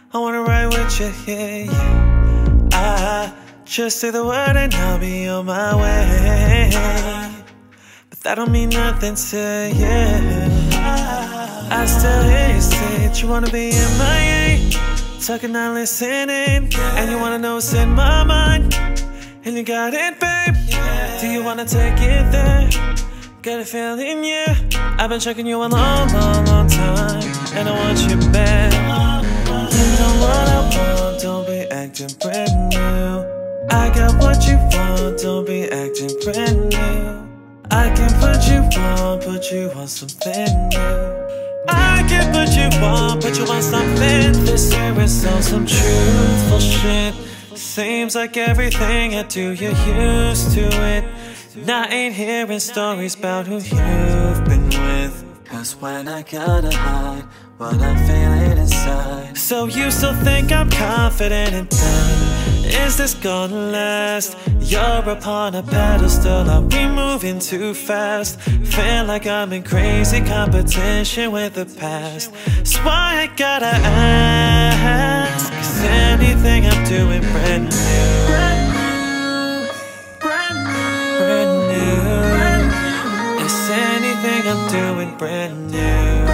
I wanna ride with you, yeah, yeah. Just say the word and I'll be on my way. But that don't mean nothing to you. I still hear you say that you wanna be in my talking, not listening. And you wanna know what's in my mind. And you got it, babe. Do you wanna take it there? Got a feeling, yeah. I've been checking you a long, long, long time. And I want you back. You know what I want, don't be acting brand new. I got what you want, don't be acting brand new. I can put you on something new. I can put you on something. This here is all some truthful shit. Seems like everything I do, you're used to it. And I ain't hearing stories about who you've been with. Cause when I gotta hide what I'm feeling inside. So you still think I'm confident and done? Is this gonna last? You're upon a pedestal, are we moving too fast? Feel like I'm in crazy competition with the past. That's why I gotta ask, is anything I'm doing brand new? Brand new, brand new, brand new. Is anything I'm doing brand new?